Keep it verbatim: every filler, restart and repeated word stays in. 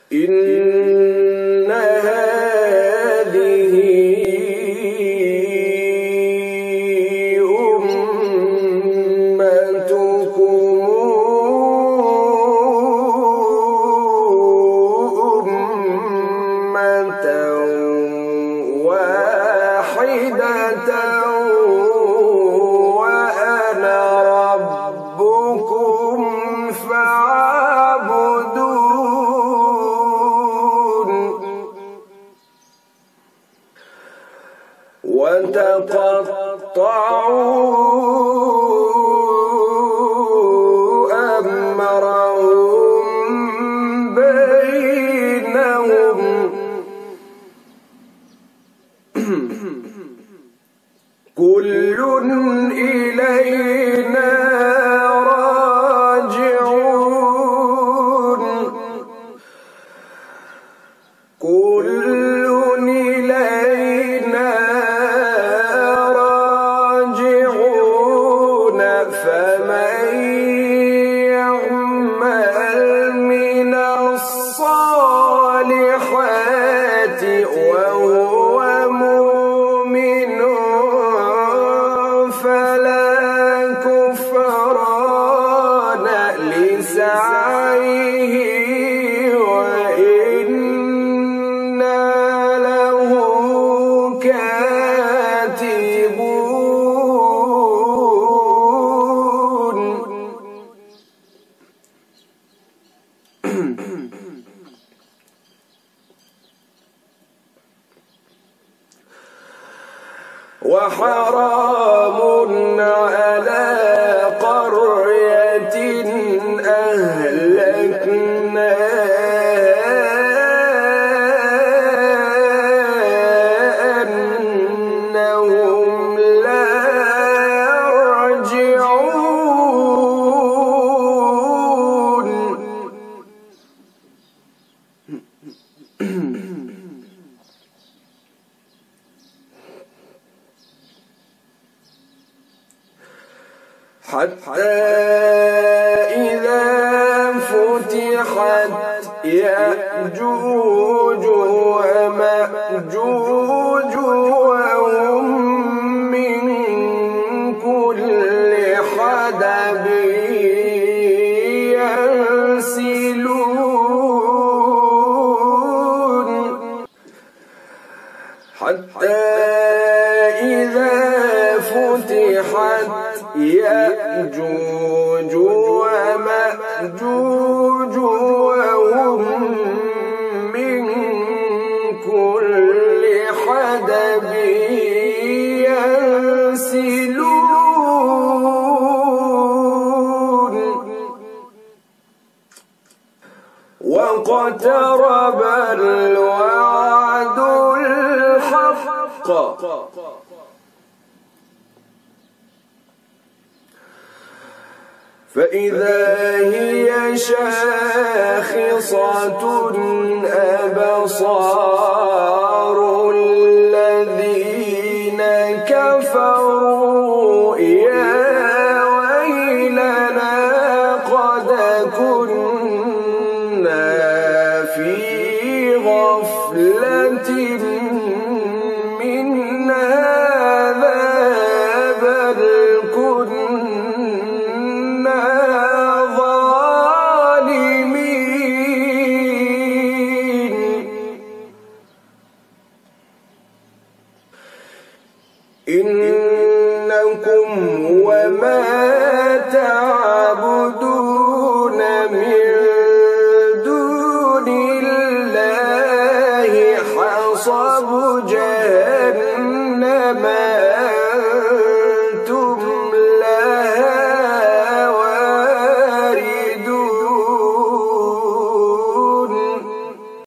إن هذه أمتكم أمة واحدة وأنا ربكم فاعبدون. وتقطعوا أمرهم بينهم كل إلينا راجعون. كل إلينا راجعون. فمن يعمل من الصالحات وهو مؤمن فلا كفران لسعيه وإنا له كاتبون. وحرام على قرية أهلكناها أنهم لا يرجعون. حتى إذا فتحت يأجوج ومأجوج وهم من كل حدب ينسلون. حتى إذا فتحت يأجوج ومأجوج وهم من كل حدب ينسلون. واقترب الوعد الحق فإذا هي شاخصة أبصار الذين كفروا يا ويلنا قد كنا في غفلة من هذا بل كنا ظالمين. إنكم وما تعبدون من دون الله حصب جهنم